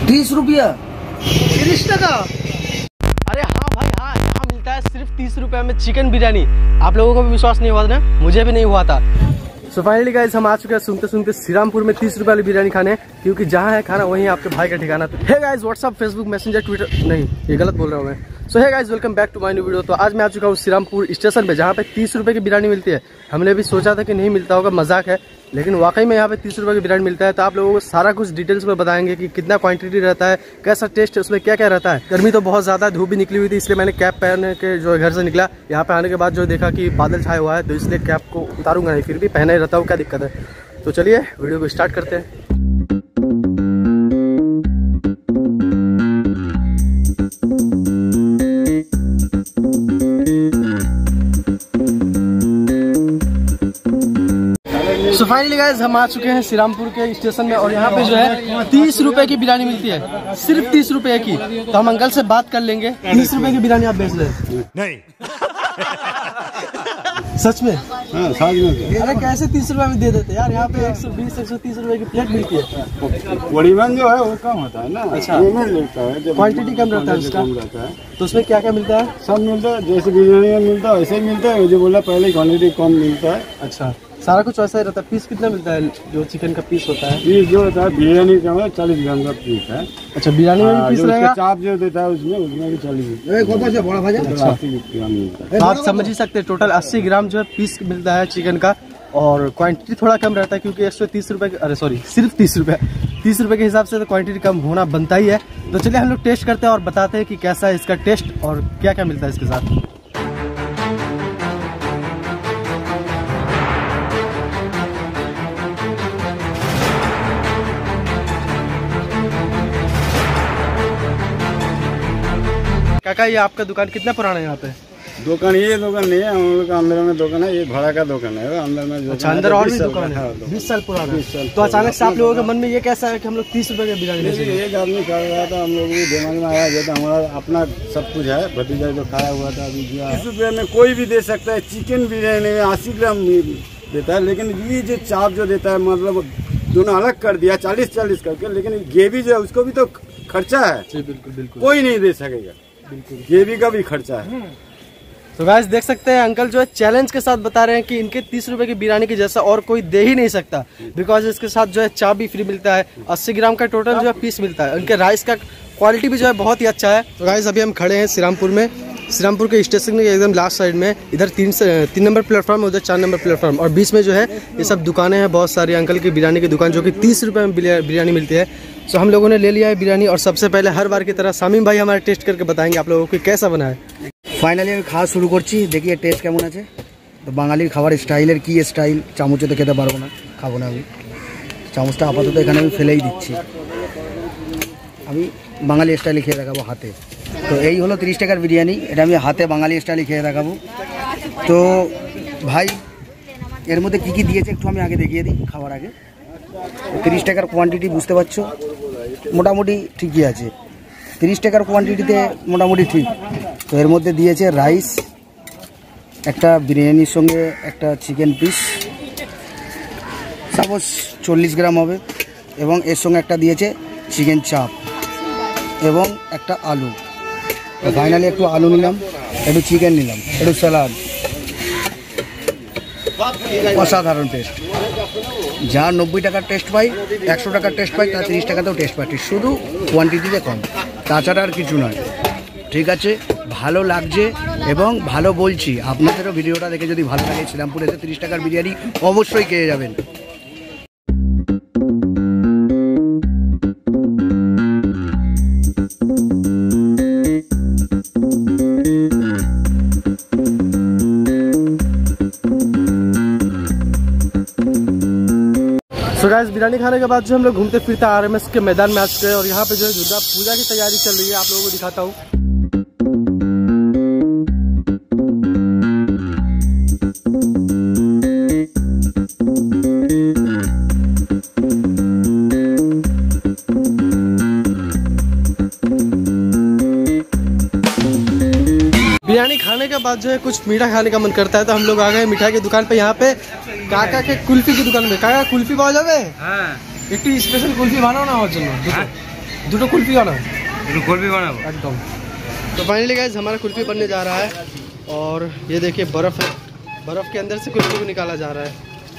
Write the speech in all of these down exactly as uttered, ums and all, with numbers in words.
तीस रुपया तीस टका। अरे हाँ भाई हाँ, यहाँ मिलता है सिर्फ तीस रुपए में चिकन बिरयानी। आप लोगों को भी विश्वास नहीं हुआ ना, मुझे भी नहीं हुआ था। सो फाइनली गाइस हम आ चुके हैं सुनते सुनते श्रीरामपुर में तीस रुपए वाली बिरयानी खाने, क्योंकि जहाँ है खाना वहीं आपके भाई का ठिकाना। तो hey guys WhatsApp, Facebook, Messenger, Twitter, नहीं ये गलत बोल रहा हूँ मैं। So hey guys welcome back to my new video. तो आज मैं आ चुका हूँ श्रीरामपुर स्टेशन पे, जहाँ पे तीस रुपए की बिरयानी मिलती है। हमने भी सोचा था कि नहीं मिलता होगा, मजाक है, लेकिन वाकई में यहाँ पे तीस रुपए की बिरयानी मिलता है। तो आप लोगों को सारा कुछ डिटेल्स में बताएंगे कि कितना क्वांटिटी रहता है, कैसा टेस्ट है, उसमें क्या क्या रहता है। गर्मी तो बहुत ज़्यादा, धूप भी निकली हुई थी, इसलिए मैंने कैप पहन के जो घर से निकला। यहाँ पे आने के बाद जो देखा कि बादल छाया हुआ है, तो इसलिए कैप को उतारूंगा नहीं, फिर भी पहना ही रहता हूँ, क्या दिक्कत है। तो चलिए वीडियो को स्टार्ट करते हैं। सो फाइनली गाइस हम आ चुके हैं श्रीरामपुर के स्टेशन में, और यहाँ पे जो है तीस रुपए की बिरयानी मिलती है, सिर्फ तीस रुपए की। तो हम अंकल से बात कर लेंगे। तीस रुपए की बिरयानी आप बेच रहे हैं? नहीं। सच में? हाँ, सच में। अरे कैसे तीस रुपए में दे देते यार, यहाँ पे एक सौ बीस एक सौ तीस रुपए की प्लेट मिलती है। परिवहन जो है वो कम होता है ना। अच्छा, लेता है, क्वांटिटी कम रहता है उसका। तो उसमें क्या क्या मिलता है? सब मिलता है, जैसे बिरयानी में मिलता है वैसे ही मिलता है। जो बोला पहले क्वांटिटी कम मिलता है। अच्छा, सारा कुछ वैसा ही रहता है। पीस कितना मिलता है जो चिकन का पीस होता है? पीस जो होता है बिरयानी का है चालीस ग्राम का पीस है। अच्छा, बिरयानी में भी पीस रहेगा? चाप जो देता है उसमें उसमें भी चालीस ग्राम मिलता है। आप समझ ही सकते हैं, टोटल अस्सी ग्राम जो है पीस मिलता है चिकन का। और क्वांटिटी थोड़ा कम रहता है, क्योंकि एक सौ तीस रुपए, अरे सॉरी सिर्फ तीस रुपए तीस रुपए के हिसाब से तो क्वांटिटी कम होना बनता ही है। तो चलिए हम लोग टेस्ट करते हैं और बताते हैं कि कैसा है इसका टेस्ट और क्या क्या मिलता है इसके साथ। काका ये आपका दुकान कितना पुराना है यहाँ पे? दुकान ये दुकान नहीं है, हम लोग का अंदर में दुकान है, ये भाड़ा का दुकान है अंदर में। अच्छा, अंदर और भी दुकान है? बीस साल पुराना। तो अचानक से आप लोगों के मन में ये कैसा है कि हम लोग तीस रुपए की बिरयानी बेचेंगे? एक आदमी खा रहा था, हम लोग भी दिमाग में आया जैसा हमारा अपना सब कुछ है, भतीजा जो खाया हुआ था अभी तीस रुपये में कोई भी दे सकता है। चिकन बिरयानी में अस्सी ग्राम देता है, लेकिन ये जो चाप जो देता है मतलब दोनों अलग कर दिया चालीस चालीस करके, लेकिन ग्रेवी जो है उसको भी तो खर्चा है। बिल्कुल बिल्कुल, कोई नहीं दे सकेगा, बिल्कुल ग्रेवी का भी खर्चा है। तो गाइस देख सकते हैं अंकल जो है चैलेंज के साथ बता रहे हैं कि इनके तीस रुपए की बिरयानी के जैसा और कोई दे ही नहीं सकता, बिकॉज इसके साथ जो है चाप भी फ्री मिलता है, अस्सी ग्राम का टोटल जो है पीस मिलता है। उनके राइस का क्वालिटी भी जो है बहुत ही अच्छा है। तो गाइस अभी हम खड़े हैं श्रीरामपुर में, श्रीरामपुर के स्टेशन के एकदम लास्ट साइड में। इधर तीन से तीन नंबर प्लेटफॉर्म, उधर चार नंबर प्लेटफॉर्म, और बीच में जो है ये सब दुकानें हैं, बहुत सारी अंकल की बिरयानी की दुकान, जो कि तीस रुपए में बिरयानी मिलती है। सो हम लोगों ने ले लिया है बिरयानी, और सबसे पहले हर बार की तरह शामीम भाई हमारे टेस्ट करके बताएंगे आप लोगों को कैसा बना है। फाइनली আমি খাওয়া শুরু করছি, দেখি টেস্ট কেমন আছে। তো বাঙালির খাবার স্টাইলের কি স্টাইল, চামচে তো খেতে পারবো না, খাবো না আমি। চামচটা আপাতত এখানে আমি ফেলেই দিচ্ছি, আমি বাঙালি স্টাইলে খেয়ে দেখাবো হাতে। তো এই হলো তিরিশ টাকার বিরিয়ানি, এটা আমি হাতে বাঙালি স্টাইলে খেয়ে দেখাবো। তো ভাই এর মধ্যে কী কী দিয়েছে একটু আমি আগে দেখিয়ে দিই খাওয়ার আগে। তিরিশ টাকার কোয়ান্টিটি বুঝতে পারছো, মোটামুটি ঠিকই আছে। তিরিশ টাকার কোয়ান্টিটিতে মোটামুটি ঠিক। তো এর মধ্যে দিয়েছে রাইস, একটা বিরিয়ানির সঙ্গে একটা চিকেন পিস, সাপোজ চল্লিশ গ্রাম হবে, এবং এর সঙ্গে একটা দিয়েছে চিকেন চাপ এবং একটা আলু। তো ফাইনালি একটু আলু নিলাম, একটু চিকেন নিলাম, একটু স্যালাড। অসাধারণ টেস্ট। যা নব্বই টাকার টেস্ট পাই, একশো টাকার টেস্ট পাই, তা তিরিশ টাকাতেও টেস্ট পাচ্ছি, শুধু কোয়ান্টিটিতে কম, তাছাড়া আর কিছু নয়। ঠিক আছে, ভালো লাগছে এবং ভালো বলছি। আপনাদেরও ভিডিওটা দেখে যদি ভালো লাগে, শ্রীরামপুর এসে তিরিশ টাকার বিরিয়ানি অবশ্যই খেয়ে যাবেন। सो गाइस बिरयानी खाने के बाद जो हम लोग घूमते फिरते आरएमएस के मैदान में आ चुके हैं, और यहाँ पे जो है दुर्गा पूजा की तैयारी चल रही है, आप लोगों को दिखाता हूँ। बिरयानी खाने के बाद जो है कुछ मीठा खाने का मन करता है, तो हम लोग आ गए मिठाई की दुकान पे। यहाँ पे काका के कुल्फी की दुकान में। काका कुल्फी पाओ जाए? हाँ, एक स्पेशल कुल्फी बनाओ ना और जন্য दुटो कुल्फी खाना कुल्फी खाना एकदम। तो फाइनली गाइस हमारा कुल्फी बनने जा रहा है और ये देखिए बर्फ है, बर्फ के अंदर से कुल्फी को निकाला जा रहा है।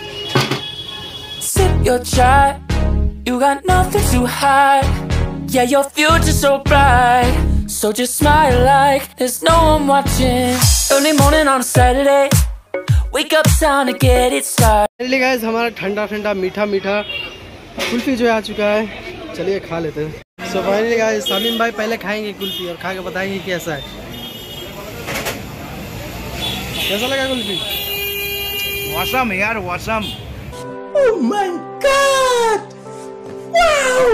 Sip your chai, you got nothing to hide. Yeah, your future's so bright, so just smile like there's no one watching. Early morning on a Saturday, wake up time to get it started. Finally guys हमारा ठंडा ठंडा मीठा मीठा कुल्फी जो है आ चुका है, चलिए खा लेते हैं। सो फाइनली गाइस शामीम भाई पहले खाएंगे कुल्फी और खा के बताएंगे कैसा है। कैसा लगा कुल्फी? वासम यार Vaasam. Oh my God! Wow!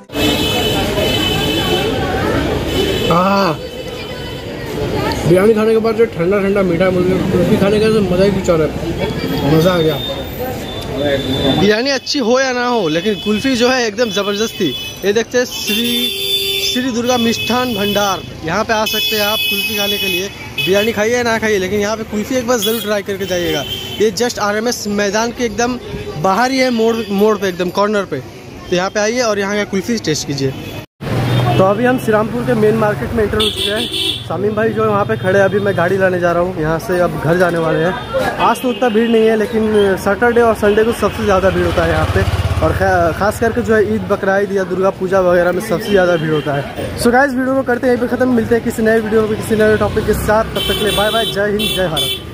हाँ, बिरयानी खाने के बाद जो ठंडा ठंडा मीठा कुल्फी खाने का तो मज़ा ही कुछ और है, मज़ा आ गया। बिरयानी अच्छी हो या ना हो लेकिन कुल्फी जो है एकदम ज़बरदस्त थी। ये देखते हैं श्री श्री दुर्गा मिष्ठान भंडार, यहाँ पे आ सकते हैं आप कुल्फी खाने के लिए। बिरयानी खाइए या ना खाइए लेकिन यहाँ पे कुल्फी एक बार ज़रूर ट्राई करके जाइएगा। ये जस्ट आर एम एस मैदान के एकदम बाहर ही है, मोड़ मोड़ पे एकदम कॉर्नर पे। तो यहाँ पे आइए और यहाँ का कुल्फी टेस्ट कीजिए। तो अभी हम श्रीरामपुर के मेन मार्केट में एंटर हो चुके हैं। शामीम भाई जो है वहाँ पे खड़े हैं, अभी मैं गाड़ी लाने जा रहा हूँ, यहाँ से अब घर जाने वाले हैं। आज तो उतना भीड़ नहीं है लेकिन सैटरडे और संडे को सबसे ज़्यादा भीड़ होता है यहाँ पे, और ख़ास करके जो है ईद बकरीद या दुर्गा पूजा वगैरह में सबसे ज़्यादा भीड़ होता है। सो गाइस वीडियो को करते हैं यहीं पे ख़त्म, मिलते हैं किसी नए वीडियो में किसी नए टॉपिक के साथ। तब तक के लिए बाय बाय, जय हिंद जय भारत।